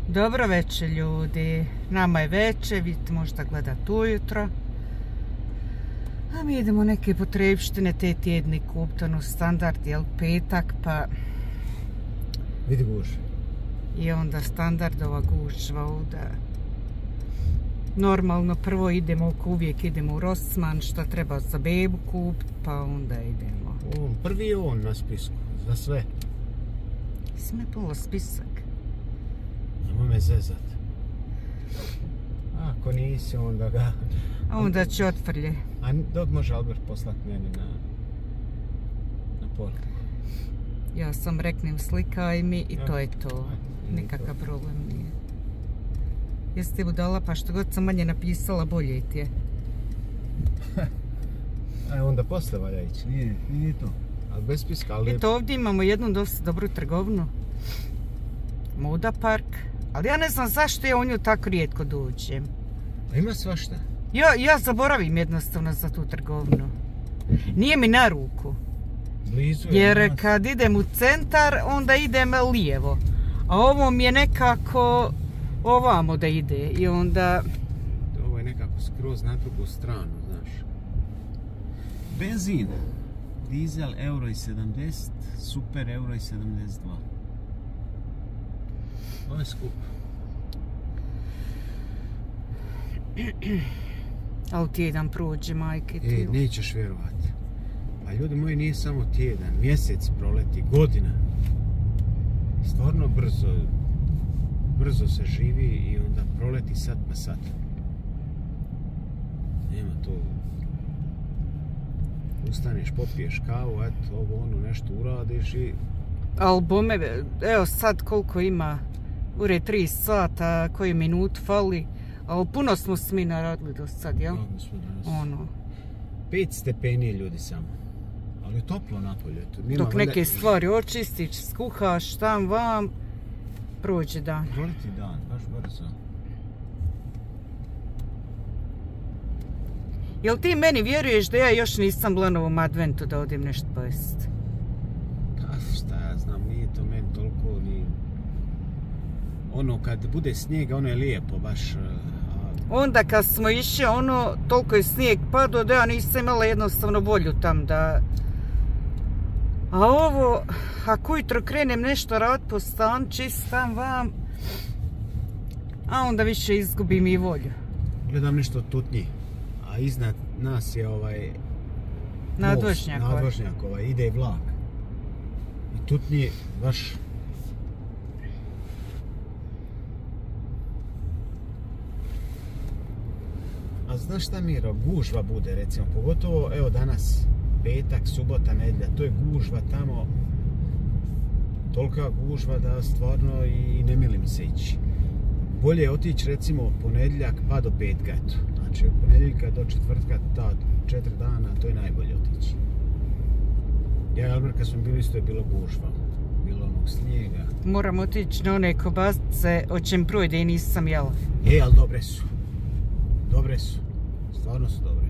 Dobro večer ljudi, nama je večer, vidite možda gledati ujutro. A mi idemo neke potrebštine te tjedni kupiti, ono standard, jel petak, pa... Vidi guž. I onda standardova gužva ovdje. Normalno prvo idemo, uvijek idemo u Rossmann, šta treba za bebu kupiti, pa onda idemo. Prvi je on na spisku, za sve. Sme polo spisak. Nemoj me zezat. Ako nisi, onda ga... A onda će otvrlje. A dok može Albert poslati meni na poruku? Ja sam reknem slikaj mi i to je to. Nikakav problem nije. Jesi ti budala, pa što god sam manje napisala, bolje ti je. A onda posle valja ići, nije to. Ali bez spiska, ali... Eto ovdje imamo jednu dosta dobru trgovinu. Moda Park. Ali ja ne znam zašto ja u nju tako rijetko dođem. A ima svašta? Ja zaboravim jednostavno za tu trgovinu. Nije mi na ruku. Blizu je. Jer kad idem u centar, onda idem lijevo. A ovo mi je nekako ovamo da ide. I onda... Ovo je nekako skroz na drugu stranu, znaš. Benzin. Dizel euro i 70, super euro i 72. Ovo je skup. Ali tjedan prođe, majke ti. Nećeš vjerovati. Pa ljudi moji, nije samo tjedan, mjesec proleti, godina. Stvarno brzo se živi i onda proleti sad pa sad. Nema to. Ustaneš, popiješ kavu, eto, ovo ono nešto uradiš i... Albome, evo sad koliko ima, ure 3 sata, koju minutu fali, ali puno smo smi naradili do sad, jel? Mnogo smo danas. Ono. 5 stepeni ljudi samo, ali je toplo napolje. Dok neke stvari očistiš, skuhaš, tam vam, prođe dan. Proleti dan, baš brzo. Jel ti meni vjeruješ da ja još nisam bila na ovom adventu da odim nešto pojesti? Pa šta ja znam, nije to meni toliko ni... Ono kad bude snijega, ono je lijepo, baš... Onda kad smo išli, ono, toliko je snijeg padao da ja nisam imala jednostavno volju tam da... A ovo, ako ujutro krenem nešto rad po stan, čistam vam, a onda više izgubim i volju. Gledam nešto tutnji, a iznad nas je ovaj... Nadvožnjak ide vlak. I tutnji baš... A znaš šta, Miro, gužva bude recimo, pogotovo evo danas, petak, subota, nedjelja, to je gužva tamo, tolika gužva da stvarno i ne mili mi se ići. Bolje je otići recimo ponedjeljak pa do petka, eto. Znači od ponedjeljka do četvrtka, ta 4 dana, to je najbolje otići. Ja i Albert kad smo bili isto je bilo gužva, bilo onog snijega. Moram otići na one kobasice, o čem projde i nisam jela. Ali dobre su. Dobre su. Stvarno su dobre.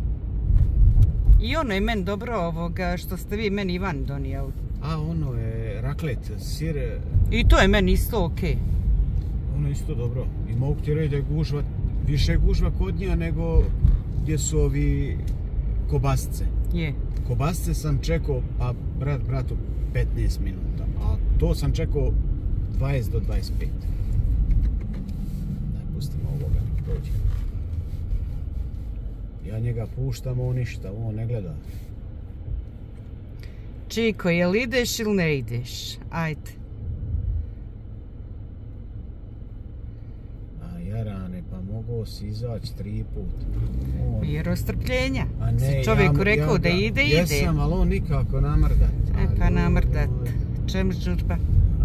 I ono je meni dobro ovoga što ste vi meni Ivan donijeli. A ono je raklet, sir... I to je meni isto okej. Ono je isto dobro. I mogu ti reći da je gužva, više gužva kod njega nego gdje su ovi kobasice. Je. Kobasice sam čekao, pa bratu 15 minuta. A to sam čekao 20 do 25. Daj, pustimo ovoga, prođi. Ja njega puštam, on ništa, on ne gleda. Čiko, jel ideš ili ne ideš? Ajde. A jarane, pa mogao si izaći 3 puta. Miro strpljenja. A ne, si čovjeku rekao da ide, ide. Jesam, ali on nikako namrdat. Pa namrdat. Čem žurba?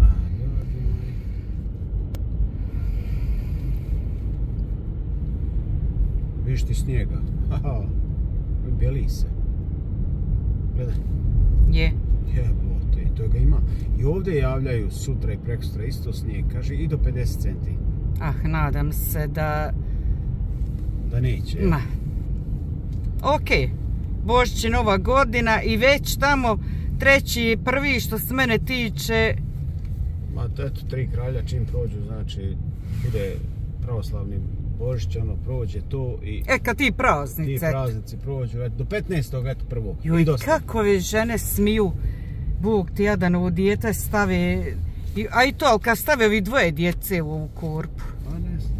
Viš ti snijega. Bjeli se. Gledaj. Je. Jebote, i to ga ima. I ovdje javljaju sutra i prekosutra isto snijeg. Kaže i do 50 centi. Ah, nadam se da... Da neće. Ma. Okej. Božić je Nova godina i već tamo 3.1. što se mene tiče Ma eto, 3 kralja čim prođu, znači bude pravoslavni Božić, ono prođe to i... Kad ti praznici. Ti praznici prođu, eto, do 15. eto prvog. Joj, kako ove žene smiju, Bog ti jadan, ovo dijete stave... A i to, ali kad stave ovi dvoje djece u ovu korpu. A ne znam.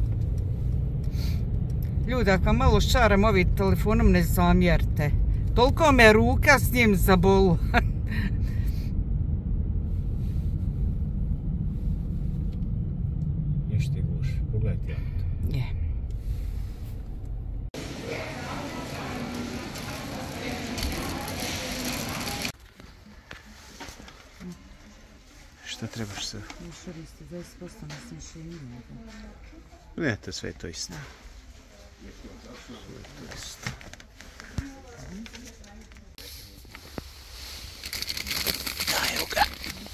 Ljudi, ako malo šaram ovim telefonom, ne zamjerite. Toliko me ruka s njim zabolu. Ješ ti guš, pogledaj ti auto. Je. Šta trebaš se? Šoristi 20% na smišljenju. Ne, to sve to isto. Daj ga.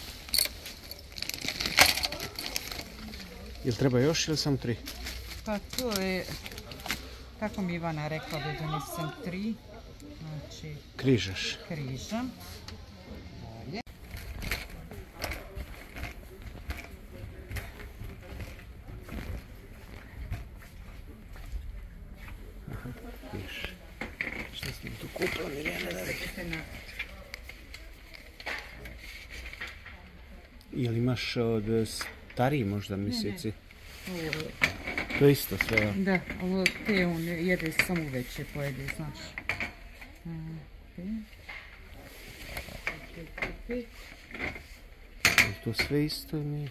Jel treba još ili samo 3? Pa to je, kako mi Ivana rekla da donesem 3. Znači, Križaš. križam. Viš. Šta smo tu kupili, Mirjana, da vidim? Jel imaš od stariji možda mjeseci? Ne. To je isto sve. Da, ovo te on jede samo veće pojede, znaš. To sve isto mi...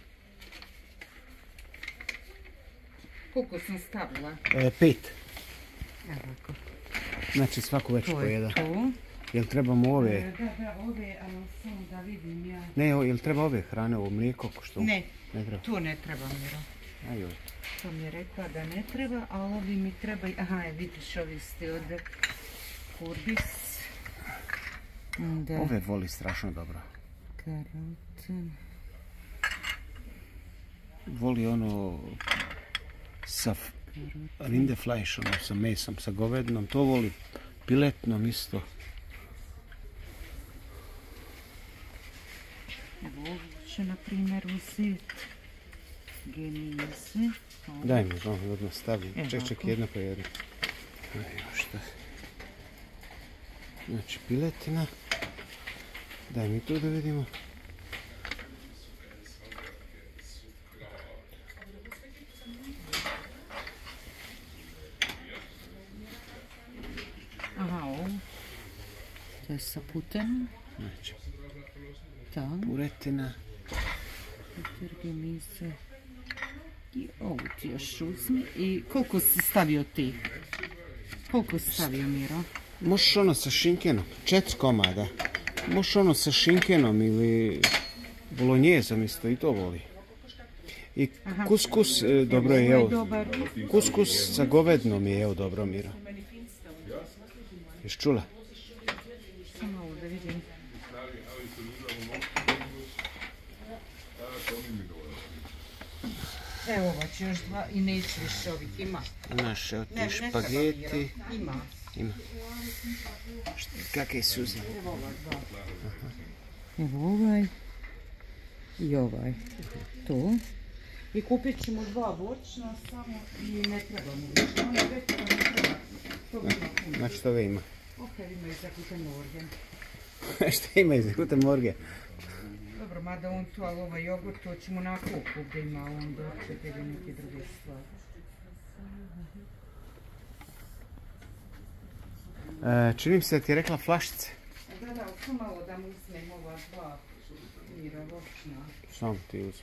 Koliko sam stavila? 5. Evo. Znači svaku već pojeda. To je to. Jel trebamo ove? Da, ove, ali samo da vidim ja. Ne, jel treba ove hrane, ovo mlijeko? Što? Ne, Ne treba. to ne treba, Miro. Ajoj. To mi je rekla da ne treba, a ovi mi treba... Aha, vidiš, ovi ste od Kurbis. Da. Ove voli strašno dobro. Karote. Voli ono sa rindefleisch, ono sa mesom, sa govednom. To voli piletnom isto. Evo ovo će, na primjer, uzeti genize. Daj mi, odmah stavim. Evo Ček, ovako. jedna po jedna. Evo šta. Znači, piletina. Daj mi to da vidimo. Aha, ovo. To je sa putenom. Znači, Tak. puretina. Genize. I ovu ti još uzmi. I koliko si stavio ti? Koliko si stavio, Miro? Možeš ono sa šinkenom, 4 komada. Možeš ono sa šinkenom ili bolonjezom isto, i to voli. I kuskus, dobro je, evo. Kuskus sa govednom je, evo, dobro, Miro. Ješ čula? Samo malo da vidim. Evo ova će još dva i neću više ovih, ima. Imaš, evo Ne, ti ne špageti. treba, Miro. Ima. Ima. Kakve suze? Evo ova dva. Evo ovaj i ovaj. To. I kupit ćemo 2 voćna samo i ne trebamo više. Ono je već to ne treba. To ima puno. Znači to ove ima. Opet ima i za Guten Morgen. Šta ima iz Guten Morgen? Dobro, mada on tu, ali ovaj jogurt, to ćemo na kupu gdje ima on doček ili neke druge stvari. Čini mi se da ti je rekla flašice. Da, samo malo da mu uzmem ova 2 Mira voćna. Sam ti uzmi.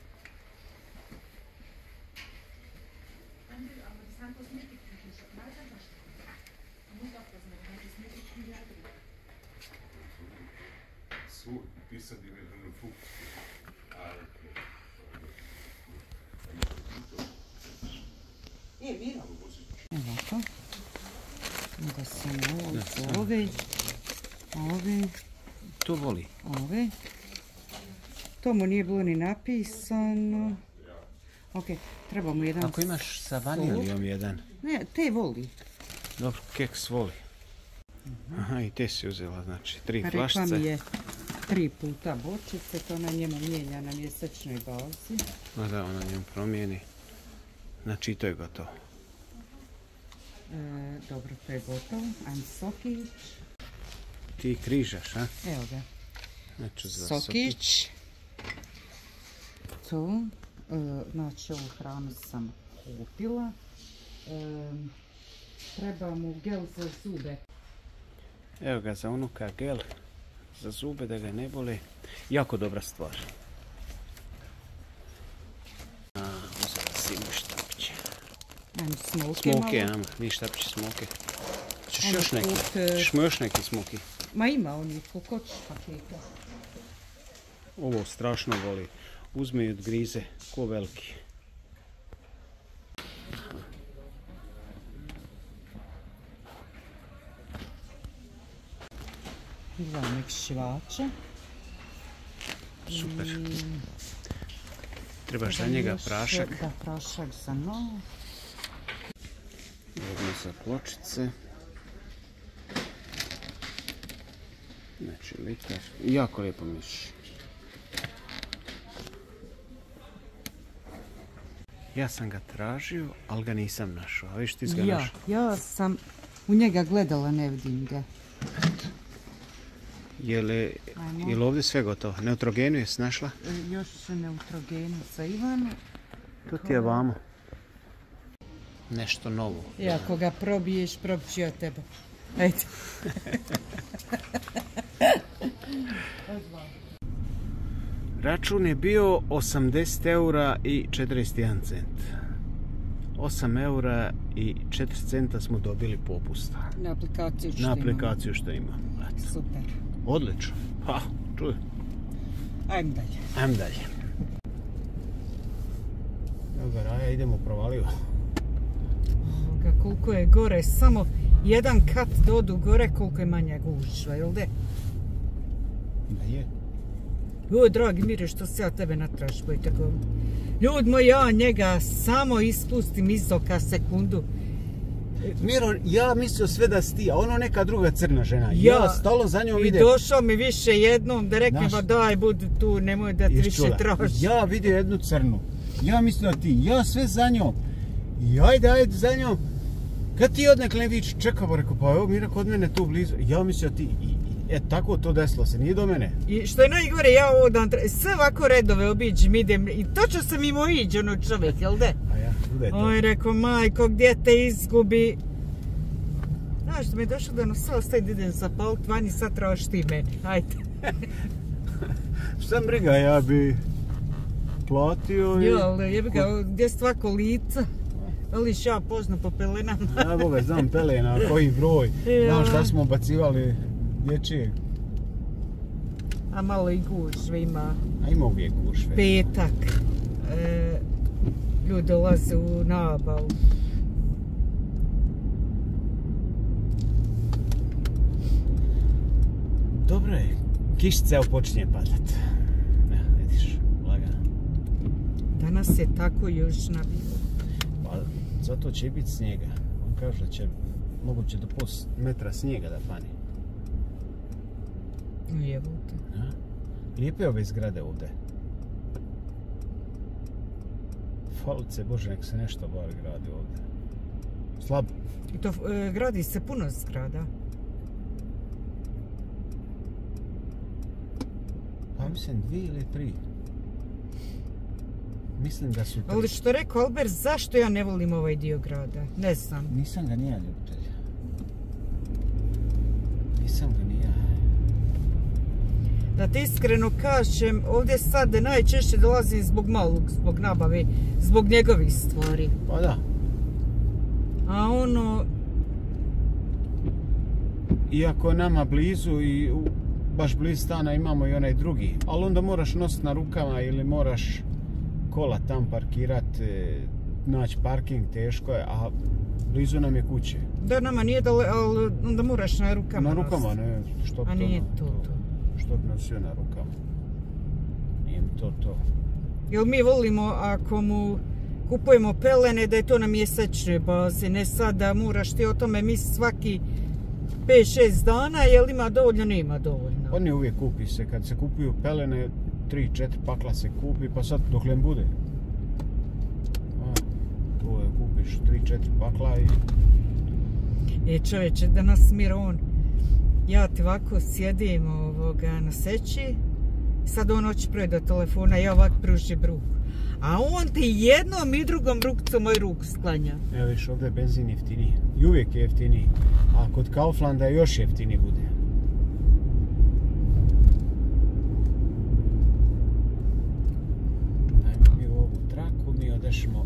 Evo to. Da sam ovo, ove, To voli. ove. To mu nije bilo ni napisano. Ok, treba mu jedan... Ako imaš sa vanilijom jedan. Ne, te voli. Dobro, keks voli. Aha, i te si uzela, znači 3 Rekla flašice. mi je 3 puta bočice, to ona njemu mijenja na mjesečnoj bazi. No da, ona njemu promijeni. Znači, to je gotovo. Dobro, to je gotovo. Ajmo sokić. Ti križaš, a? Evo ga. Znači, za sokić. To. Znači, ovu hranu sam kupila. Treba mu gel za zube. Evo ga, za unuka gel za zube da ga ne boli. Jako dobra stvar. Uzela si mu štapiće. Ajmo smoke Smoke, malo. mi štapiće smoke. Češ Ajmo još neki? Češ još neki smoki? Ma ima onih, koliko hoćeš paketa. Ovo strašno voli. Uzme i odgrize, ko veliki. Dva mekšivača. Super. Trebaš za njega prašak. Da, prašak za novu. Jedno za pločice. Znači litar. Jako lijepo miši. Ja sam ga tražio, ali ga nisam našao. A viš ti si ga našao? Ja sam u njega gledala, ne vidim ga. Je li ovdje sve gotovo? Neutrogenu jesi našla? Još neutrogenu za Ivanu. To ti je vamo. Nešto novo. I ako ga probiješ, probit ću ja tebe. Ajde. Račun je bio 80 eura i 41 cent. 8 eura i 4 centa smo dobili popusta. Na aplikaciju što Na imamo. aplikaciju što imamo. Eto. Super. Odlično. Ha, čuj. Ajmo dalje. Ajmo dalje. Evo ga Raja, idemo u provaliju. Koliko je gore, samo jedan kat dodu gore, koliko je manja gužva, jel de? Da je. O, dragi Mire, što se ja tebe natraš, bojte go. Ljud moj, ja njega samo ispustim iz oka sekundu. Miro, ja mislio sve da si ti, a ono neka druga crna žena. Ja stalo za njom idem. idem. I došao mi više jednom da rekne, ba daj, budi tu, nemoj da ti više traži. Ja vidio jednu crnu. Ja mislio da ti, ja sve za njom. I ajde za njom. Kad ti odnekle vič, čekamo, rekao, pa evo Mira kod mene tu blizu. Ja mislio ti, tako to desilo se, nije do mene. I što je najgore, ja odan, sve ovako redove obiđem, idem, i točno sam mimo iđe ono čovjek, jel de? A ja, gdje je to? Oj, rekao, majko, gdje te izgubi? Znaš, da mi je došlo da sad ostaje da idem zapalit vani, sad tražiš ti meni, ajde. Šta briga, ja bi platio i... Jo, ali jebi ga, gdje stva kolica? Veliš ja poznam po pelenama. Ja, Boga, znam pelena, koji broj. Znam šta smo bacivali dječijeg. A malo i gužve ima. A ima uvijek gužve. Petak. Ljudi dolaze u nabavu. Dobro je. Kišica evo počinje padat. Ja, vidiš, lagano. Danas je tako južna bila. Pa, zato će biti snijega. On kaže da će moguće do pol metra snijega da pani. Jebote. Lijepe ove zgrade ovdje. Falice, Bože, nek se nešto bar gradi ovdje. Slabo. I to gradi se puno zgrada. Pa mislim 2 ili 3. Mislim da su 3. Ali što rekao Albert, zašto ja ne volim ovaj dio grada? Ne znam. Nisam ga nija ljubitelj. Nisam ga nija. Da ti iskreno kažem, ovdje sad najčešće dolazim zbog malog, zbog nabave, zbog njegovih stvari. Pa da. A ono... Iako je nama blizu i baš blizu stana imamo i onaj drugi, ali onda moraš nositi na rukama ili moraš kola tam parkirat, naći parking, teško je, a blizu nam je kuće. Da, nama nije ali onda moraš na rukama. Na rukama, ne, što bi to. A nije to. Što bi nosio na rukama. Nije mi to. Jel mi volimo ako mu kupujemo pelene da je to na mjesečnoj bazi, ne sad da moraš ti o tome misliti svaki 5-6 dana, jel ima dovoljno, nema dovoljno. Oni uvijek kupi se, kad se kupuju pelene, 3-4 pakla se kupi, pa sad dok len bude. To je, kupiš 3-4 pakla i... Čovječe, danas Miron, ja ti ovako sjedim na seći, sad on hoće proći do telefona, ja ovak pružim ruku. A on ti jednom i drugom rukcom moju ruku sklanja. Evo viš, ovdje je benzin jeftiniji. I uvijek je jeftiniji. A kod Kauflanda još jeftiniji bude. Ajmo mi u ovu traku, mi odešmo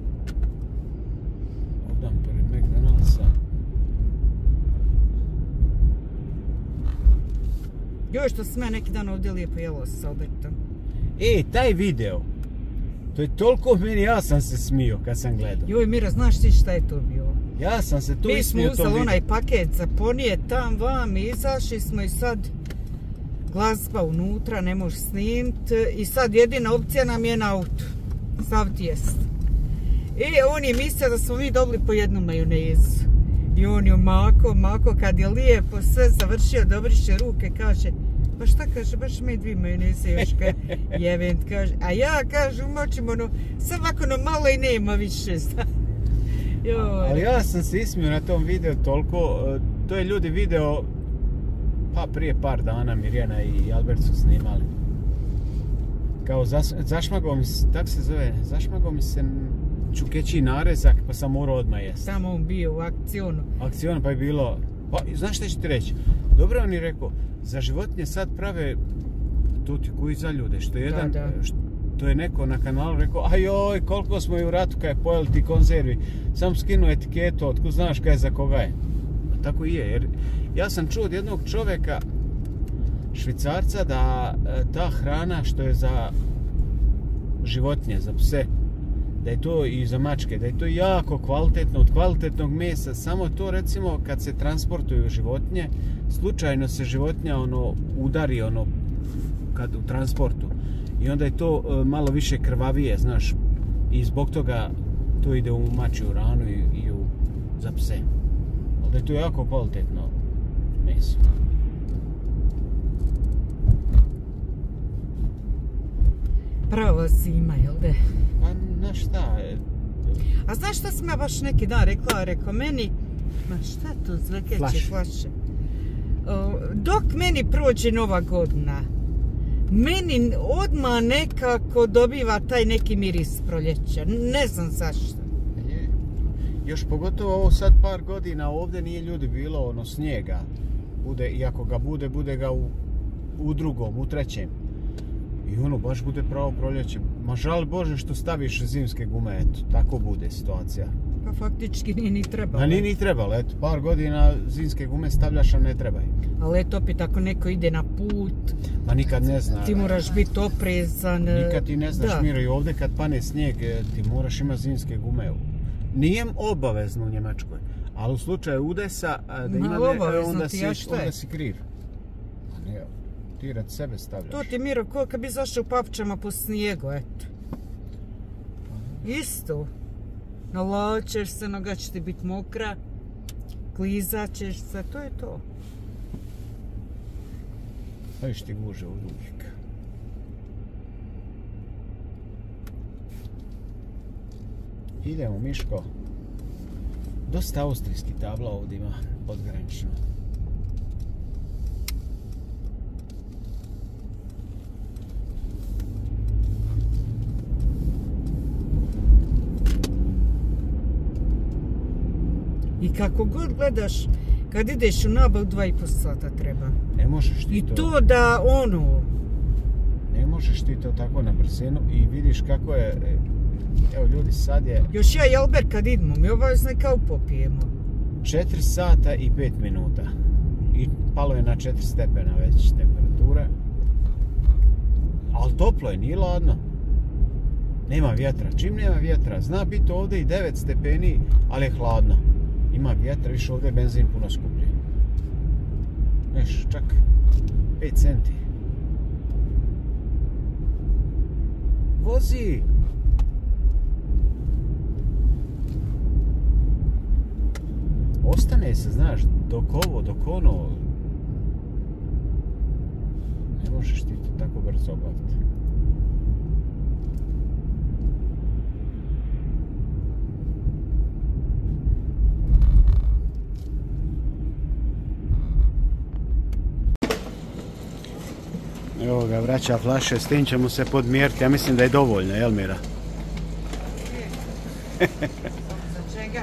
ovdje pored McDonald'sa. Joj, što sam ja neki dan ovdje lijepo jelo sa obetom. Taj video, to je toliko meni, ja sam se smio kad sam gledao. Joj, Mira, znaš ti šta je to bilo? Ja sam se tu ismio tom Mi smo uzeli onaj paket za ponije tam vam i izašli smo i sad glazba unutra, ne možeš snimit i sad jedina opcija nam je na autu. Staviti jest. On je mislio da smo mi dobili po jednu majonezu. I on je mako, kad je lijepo sve završio, dobriše ruke, kaže, pa šta kaže, baš me 2 majoneze još jevent, kaže. A ja, kaže, umočim sad ovako malo i nema više. Ali ja sam se ismio na tom videu toliko, to je ljudi video, pa prije par dana Mirjana i Albert su snimali. Kao zašmagao mi se, tak se zove, zašmagao mi se čukeći narezak, pa sam morao odmah jesti. Tamo on bio u akcijonu. Akcijonu, pa je bilo, pa znaš šta ću ti reći? Dobro on je rekao, za životinje sad prave tuti koji za ljude, što je jedan, to je neko na kanalu rekao, ajoj, koliko smo i u ratu kad je pojeli ti konzervi, sam skinuo etiketu, otkud znaš kaj je za koga je. A tako i je, jer ja sam čuo od jednog čovjeka, Švicarca, da ta hrana što je za životinje, za pse, da je to i za mačke, da je to jako kvalitetno, od kvalitetnog mesa, samo to recimo kad se transportuju životinje, slučajno se životinja udari kad u transportu i onda je to malo više krvavije, znaš, i zbog toga to ide u mačju ranu i za pse. Ali da je to jako kvalitetno meso. Pravo zima, jel de? Pa, znaš šta? A znaš šta sam ja baš neki dan rekla? Rekao meni, ma šta to zlekeće flaše? Dok meni prođe Nova godina, meni odmah nekako dobiva taj neki miris proljeća. Ne znam zašto. Još pogotovo ovo sad par godina ovdje nije ljudi bilo snijega. I ako ga bude ga u drugom, u trećem. I baš bude pravo proljeće. Ma žal Bože što staviš zimske gume, eto, tako bude situacija. Pa faktički nije ni trebalo. A nije ni trebalo, eto, par godina zimske gume stavljaš, a ne trebaju. Ali eto, opet ako neko ide na put, ma nikad ne zna. Ti moraš biti oprezan. Nikad ti ne znaš, Miro, i ovdje kad pane snijeg, ti moraš imati zimske gume. Nije obavezno u Njemačkoj, ali u slučaju udesa, da ima onda si kriv. A nije, ti rad sebe stavljaš. To ti, Miro, ko kad bi zašao u papučama po snijegu, eto. Isto. Nalačeš se, noga će ti biti mokra, klizat ćeš se, to je to. Viš ti guže od uvijek. Idemo, Miško. Dosta austrijski tabla ovdje ima, podgranično. I kako god gledaš, kad ideš u nabavu 2,5 sata treba. Ne možeš ti to. I to da ne možeš ti to tako na brzinu i vidiš kako je. Evo ljudi, sad je... Još ja i Albert kad idemo, mi obavezno kao popijemo. 4 sata i 5 minuta. I palo je na 4 stepena već temperature. Ali toplo je, nije ladno. Nema vjetra. Čim nema vjetra, zna biti ovdje i 9 stepeni, ali je hladno. Ima vjetra, više ovdje je benzin puno skuplji. Viš, čak 5 centi. Vozi! ostane se, znaš, dok ono, ne možeš ti to tako brzo obaviti. Evo ga, vraća flaše, s tim ćemo se podmjeriti, ja mislim da je dovoljno, jel Mira? Za čega?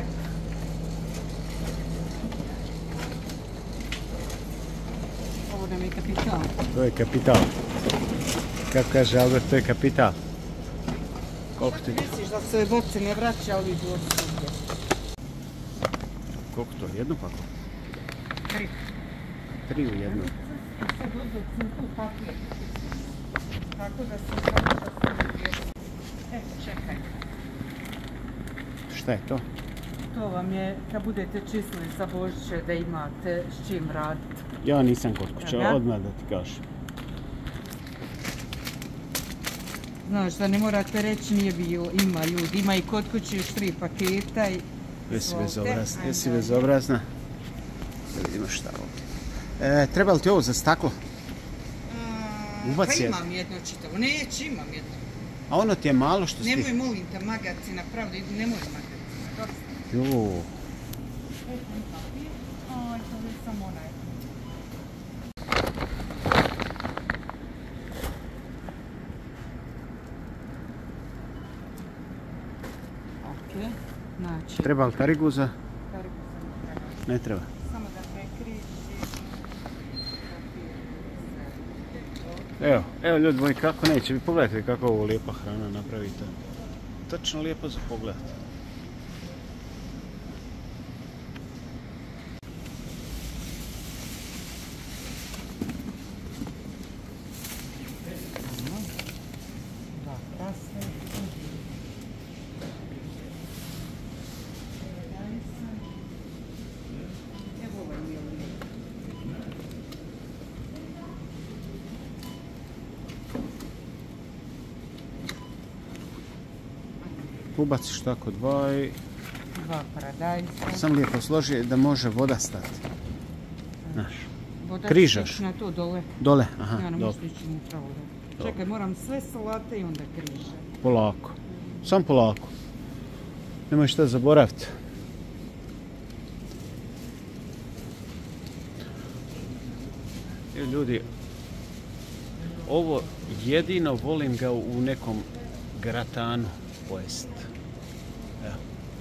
Ovo nam je kapital. To je kapital. Kako kaže Albert, to je kapital. Koliko ti? Misliš da se boce ne vraća, ali idu od svugdje? Koliko to? Jednu paku? 3. 3 u jednu. Sad odbacim tu papir. Tako da se vraća svugdje. Čekaj. Šta je to? To vam je, kad budete čistili za Božiće, da imate s čim raditi. Ja nisam kod kuće, odmah da ti kažem. Znaš da ne morate reći nije bilo, ima ljudi, ima i kod kuće još 3 paketa i... Jesi bezobrazna? Da vidimo šta ovdje. Treba li ti ovo za staklo? Pa imam jedno čitavo, neće imam jedno. A ono ti je malo što si... Nemoj molim te magacina, pravda, nemoj magacina, dosta. Juuu. Aj, to je samo onaj. Ok, znači... Treba li tariguza? Tariguza ne treba. Samo da prekriši. Evo ljudi moji, kako neće, vi pogledajte kako ovo lijepa hrana napravite. Točno lijepo za pogled. Ubaciš tako 2 i... 2 paradajza. Sam lijepo složi da može voda stati. Znaš. Voda križaš. Na to dole. Dole, aha, ja, dobro. Čekaj, moram sve salate i onda križati. Polako. Sam polako. Nemoj šta zaboraviti. Ljudi, ovo jedino volim ga u nekom gratanu pojest. Evo.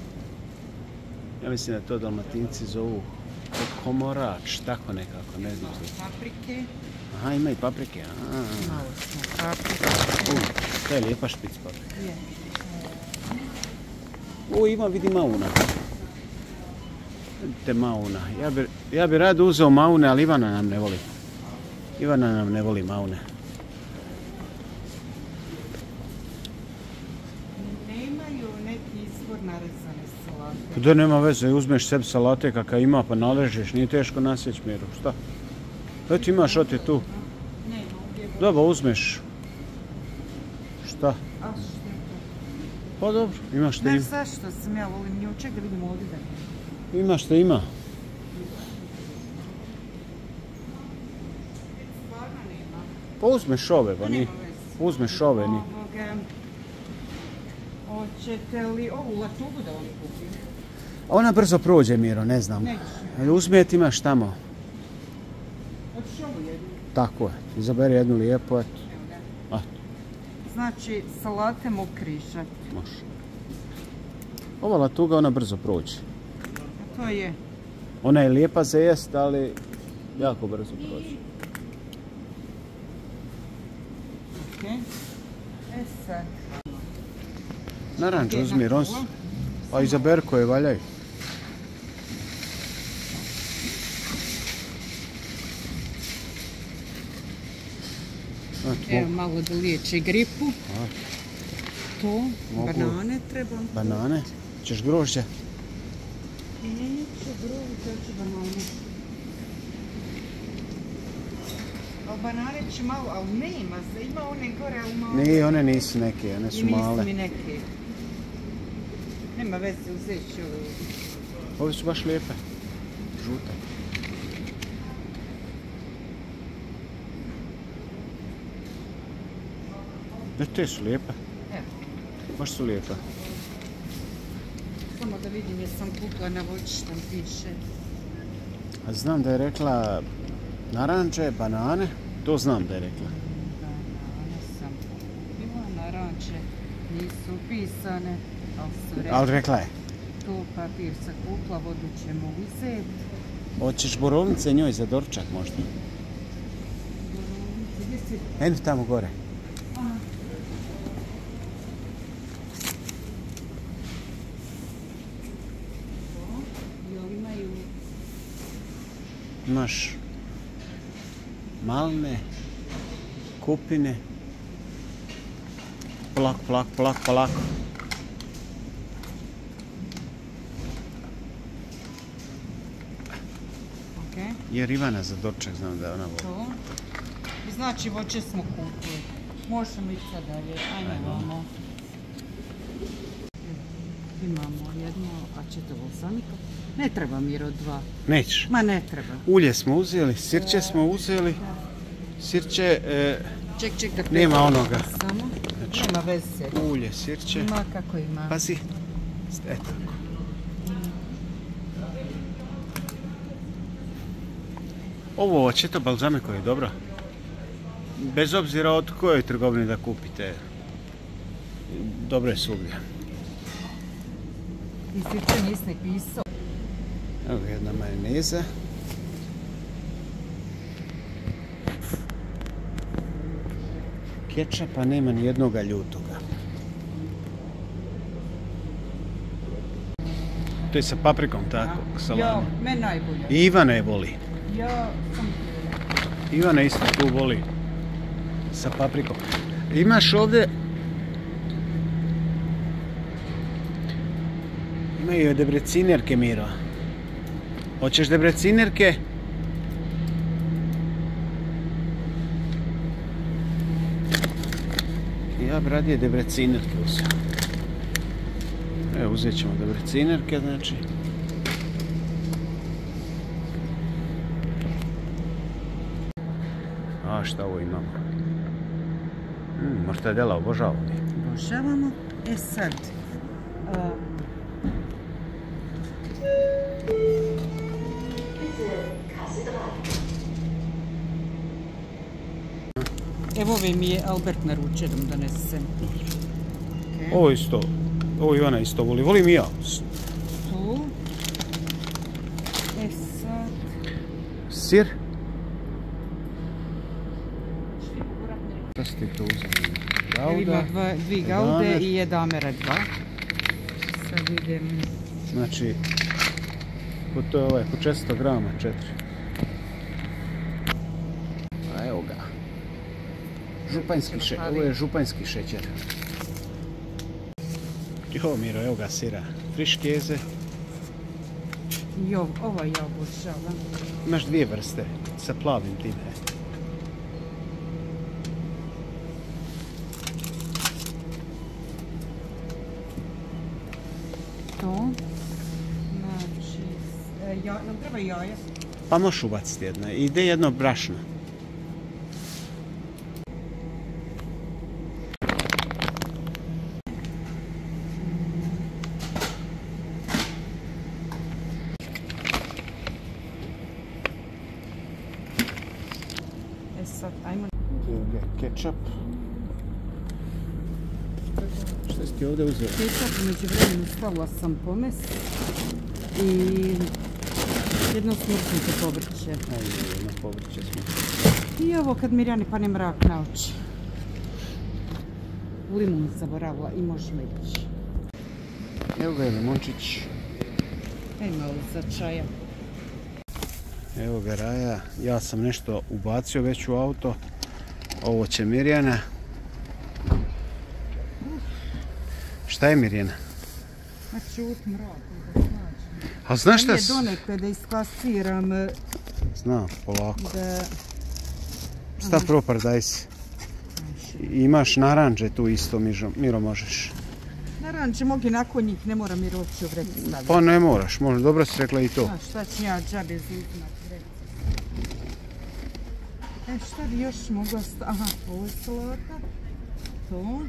Ja mislim da to Dalmatinci zovu komorač, tako nekako, ne znam. Paprike. Aha, ima i paprike. Malo smo paprike. To je lijepa špic paprike. Je. Ima, vidi mauna. Vidite mauna. Ja bi rado uzeo maune, ali Ivana nam ne voli. Ivana nam ne voli maune. Pa da nema veze, uzmeš sebi salate kakva ima pa naležeš, nije teško nasjeći Miru, šta? Eto imaš oti tu. Dobro, uzmeš. Šta? Pa dobro, imaš šta ima. Znaš zašto sam ja volim njuček da vidim ovdje da ima šta ima. Stvarno nema. Pa uzmeš ove, pa ni. Uzmeš ove, ni. Hoćete li ovu latubu da vam kupim? Ona brzo prođe, Miro, ne znam. Uzmijeti imaš tamo. Hoćeš ovu jednu? Tako je. Izaberi jednu lijepu, eto. Znači, salate mogu križati. Može. Ova latuga, ona brzo prođe. To je. Ona je lijepa za jest, ali jako brzo prođe. Ok. Sad. Naranđu uzmi, Rons. A izaberi koje valjaju. Evo malo da liječi gripu. To, banane trebam. Banane? Češ grožđe? Neće grožđe, hoću banane. Ali banane će malo, ali nema se, ima one gore, ali malo. Nije, one nisu neke, one su male. Nisu mi neke. Nema veze, uzet ću. Ove su baš lijepe. žuta. Ne, te su lijepe. Evo. Baš su lijepe. Samo da vidim jesam kupila na voćištam piše. A znam da je rekla naranče, banane. To znam da je rekla. Banane sam kupila, naranče nisu pisane, ali su rekli. Ali rekla je. Tu papir sam kupila, vodu ćemo uzeti. Hoćeš borovnice njoj za doručak možda? Borovnice, gdje si? Eno tamo gore. Imaš malne, kupine, polako. Okay. Jer Ivana za doručak znam da je ona voli. To. I znači voće smo kupili. Možemo ići sad dalje. Ajmo. Imamo jedno, a ćete balsamika? Ne treba Miro 2. Nećeš? Ma ne treba. Ulje smo uzeli, sirće smo uzeli. Sirće, Ček da nema onoga. Samo. Znači, nema veze. Ulje, sirće. Ima kako ima. Pazi. Tako. Ovo očeto balzamiko je dobro. Bez obzira od kojoj trgovini da kupite. Dobro je svugdje. I sirće nisi pisao. Evo ga jedna majoneza. Kečapa nema ni jednoga ljutoga. To je sa paprikom, tako, salami. Ja, meni najbolje. I Ivana je voli. Ja sam... Ivana isto tu voli sa paprikom. Imaš ovdje... Imaju debrecinerke, Miro. Hoćeš debrecinerke? Ja bi radije debrecinerke uzeo. Evo, uzet ćemo debrecinerke, znači. A šta ovo imamo? Mortadela, obožavamo. Obožavamo. E sad... Evo ove mi je Albert naručio da mu donesem. Okay. Ovo isto, ovo Ivana isto voli, volim i ja. Tu. E sad... Sir. Šta si ti to uzeli? Gauda. Ima dvi gaude i jedamera 2. Sad idem... Znači, to je ovaj, po 400 grama, 4. A evo ga. Ovo je županjski šećer. Jo, Miro, evo ga sira. Friškeze. Jo, ovo ja obožavam. Imaš dvije vrste, sa plavim time. To. Znači, nam treba jaja. Pa možeš ubaciti jedna. Ide jedno brašno. Sad, ajmo. Kečap. Šta si ti ovdje uzela? Kečap, među vremenu stavila sam pomes i jedno smrznute povrće. Ajde, jedno povrće smo. I ovo kad Mirjani pane mrak na oči. Limun zaboravila i možemo ići. Evo ga je limončić. Ej malo za čaja. Evo ga Raja, ja sam nešto ubacio već u auto. Ovo će Mirjana. Šta je Mirjana? Ma čut mrak, da snađem. A znaš šta? Nije donekle da isklasiram. Znam, polako. Da... Stav propar, daj si. Imaš naranđe tu isto, Miro, možeš. Naranče mogu nakon njih, ne moram jer uopće u vreću staviti. Pa ne moraš, možda, dobro si rekla i to. Znaš, šta ću ja džabe zauzimati vreću. Šta bi još mogla staviti? Aha, ovo je salata. To.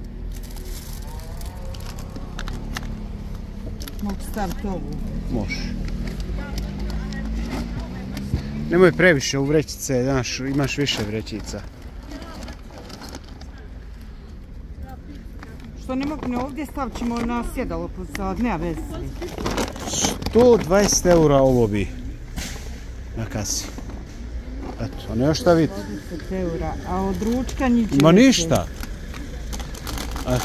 Mogu staviti ovu. Može. Nemoj previše u vrećice, znaš, imaš više vrećica. Što ne mogu ne ovdje, stavit ćemo na sjedalo pozad, nema veze. 120 € ovo bi na kasi. Eto, ne još šta vidite. 20 €, a od ručka niđe. Ma ništa. Eto.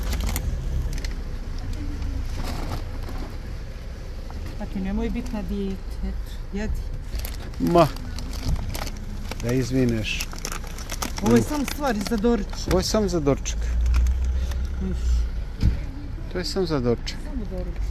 Pa ti nemoj biti na dijeti, eto, jedi. Ma, da izvineš. Ovo je samo stvari za doručak. Ovo je samo za doručak. To je samo za doručak. Samo doručak.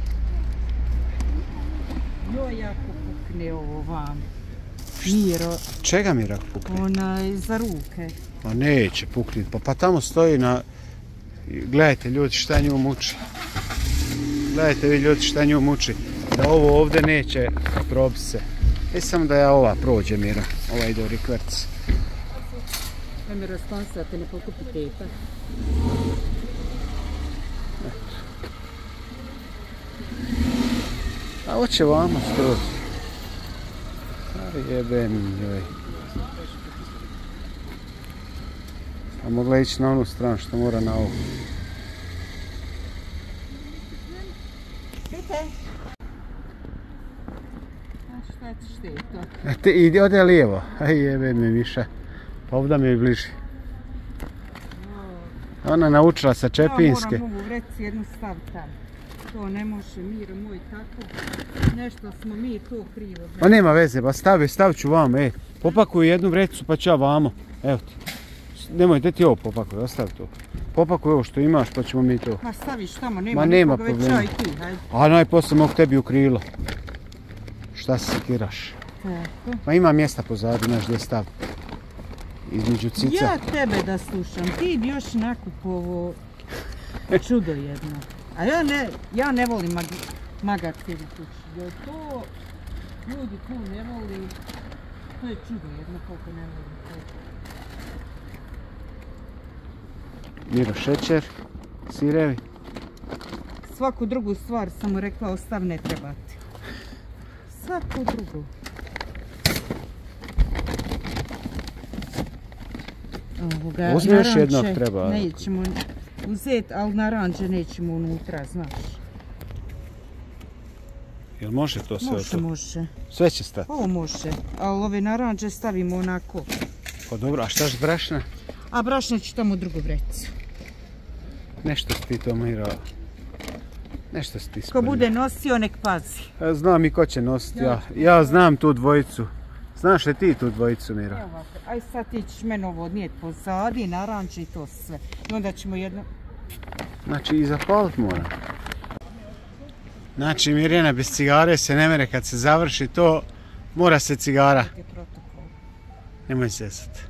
Joj, jako pukne ovo vam. Miro. Čega mi rak pukne? Onaj, za ruke. Ma neće pukniti, pa tamo stoji na... Gledajte ljudi šta nju muči. Gledajte vi ljudi šta nju muči. Da ovo ovdje neće probiti se. Samo da ja ova prođe, Mira. Ova ide u rikverc. Da mi responsate, ne pokupi teta. A hoće vama skroz. Ali jebem joj. A mogla ići na onu stranu što mora na ovu. Pite. A šta ćeš ti to? Ti idi ode lijevo. Aj jebem me Miša. Pa ovdje mi je bliži. Ona naučila sa Čepinske. Ja moram ovu vreci jednu staviti tamo. To ne može, Miro moj, tako. Nešto smo mi tu krivo. Ma nema veze, ba stavit ću vam, Popakuj jednu vrećicu pa ću ja vamo. Evo ti. Nemoj, da ti ovo popakuj, ostavi to. Popakuj ovo što imaš pa ćemo mi to. Ma staviš tamo, nema nema nikoga, već ja i ti, hajde. A najposlije mogu tebi u krilo. Šta se sekiraš? Tako. Ma ima mjesta pozadu, znaš gdje stav. Između cica. Ja tebe da slušam, ti bi još nakupovo čudo jedno. A ja ne volim magati u kući. Jer to ljudi tu ne voli, to je čudo jedno koliko ne volim to. Miro, šećer, sirevi. Svaku drugu stvar sam mu rekla ostav, ne trebati. Svaku drugu. Uzmi još jednog treba. Nećemo uzeti, ali naranče nećemo unutra, znaš. Jel može to sve? Može. Sve će stati? Ovo može, ali ove naranče stavimo onako. Pa dobro, a šta s brašna? A brašna ću tamo u drugu vreću. Nešto si ti to, Miro. Nešto si ti spoljio. Ko bude nosio, nek pazi. Znam i ko će nositi, ja znam tu dvojicu. Znaš li ti tu dvojicu, Miro? Evo ovako, aj sad ti ćeš meni ovo odnijeti pozadi, naranče i to sve. I onda ćemo jedno... Znači i zapalit moram. Znači Mirjana, bez cigare se ne mere, kad se završi to, mora se cigara. Nemoj zezati.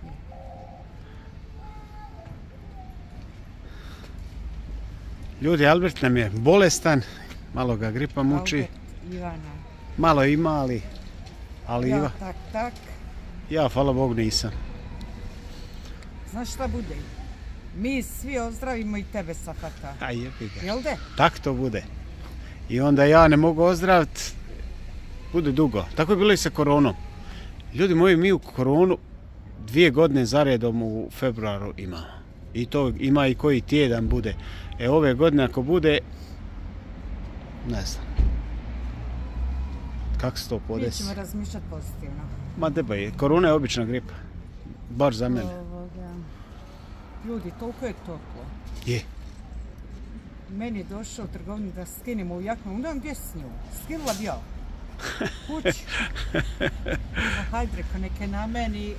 Ljudi, Albert nam je bolestan, malo ga gripa muči. Albert, Ivana. Malo ima, ali Ja, tak. Ja, hvala Bogu, nisam. Znaš šta bude? Mi svi ozdravimo i tebe safata. A jebi ga. Jel de? Tak to bude. I onda ja ne mogu ozdraviti, bude dugo. Tako je bilo i sa koronom. Ljudi moji, mi u koronu 2 godine zaredom u februaru imamo. I to ima i koji tjedan bude. Ove godine ako bude, ne znam. Kako se to podesi? Mi ćemo razmišljati pozitivno. Ma deba je, korona je obična gripa. Bar za mene. Ljudi, toliko je toplo. Je. Meni je došao u trgovini da skinemo u jaknu, onda gdje s njom? Skinula bi ja. Kući. Hajde, reko, neke na meni.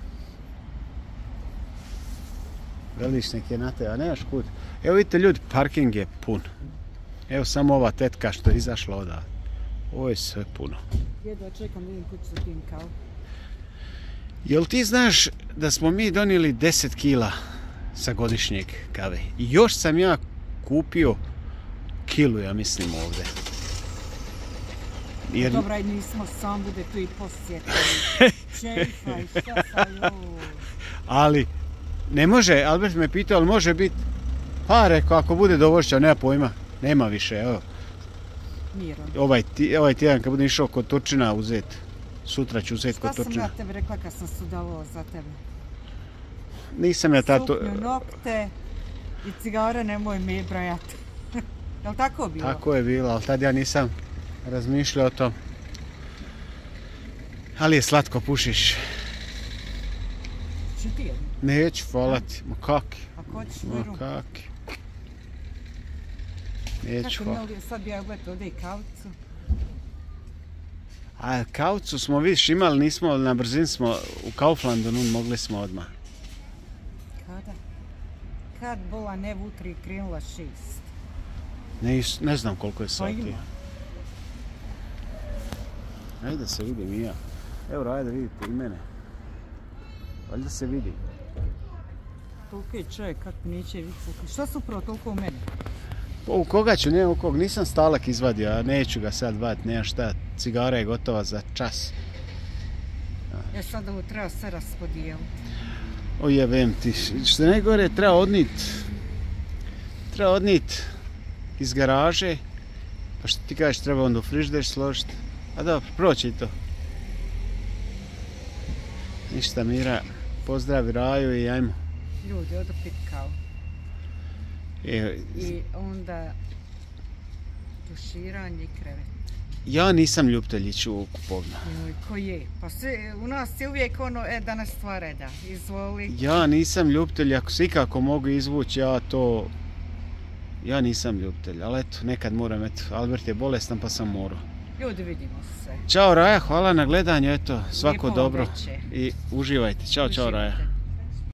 Veliš neke na te, a nemaš kud. Evo vidite ljudi, parking je pun. Evo samo ova tetka što je izašla odavde. Ovo je sve puno. Jedva čekam da vidim kuću za tim kao. Jel ti znaš da smo mi donijeli 10 kila sa godišnjeg kave? I još sam ja kupio kilu, ja mislim, ovdje. Jer... Dobra, i nismo sam bude tu i posjetili. Čefaj, šta sam joj. Ali, ne može, Albert me pitao, ali može biti, pa rekao, ako bude dovošća, nema pojma, nema više, evo. Miro. Ovaj tjedan kad budem išao kod Turčina uzeti. Sutra ću uzeti kod Turčina. Šta sam ja tebi rekla kad sam sudalo za tebe? Nisam ja tato... Suknju, nokte i cigare nemoj mi brojati. Jel' tako bilo? Tako je bilo, ali tad ja nisam razmišljao o tom. Ali je slatko, pušiš. Ču ti jedno? Neću, hvala ti. Ma kaki? Ako hoćeš Ma miru? kaki? Neću, hvala. Sad bi ja uvijek ovdje i kavicu. A kavicu smo vidiš imali, nismo na brzini smo u Kauflandu, mogli smo odmah. Kada? Kad bola ne v utri krenula 6? Ne znam koliko je sati. ima. Ajde da se vidim i ja. Evo, ajde vidite i mene. Valjda se vidi. Toliko je čovjek kako neće vidjeti. Šta su upravo toliko u mene? U koga ću, nema u kog. Nisam stalak izvadio, a neću ga sad vaditi, nema šta. Cigara je gotova za čas. Ja sad ovo treba sve raspodijeliti. O jebem ti, što najgore treba odnit iz garaže, pa što ti kažeš treba onda u frižider složiti. A dobro, proći i to. Ništa Mira, pozdravi Raju i ajmo. Ljudi, odo pit kavu. I onda tuširanje i krevet. Ja nisam ljubitelj ići u kupovnu. Joj, ko je? Pa u nas je uvijek ono, danas stvar reda, izvoli. Ja nisam ljubitelj, ako se ikako mogu izvući, ja nisam ljubitelj, ali eto, nekad moram, eto, Albert je bolestan pa sam morao. Ljudi, vidimo se. Ćao Raja, hvala na gledanju, eto, svako Lijepo dobro veče. i uživajte. Ćao, Raja.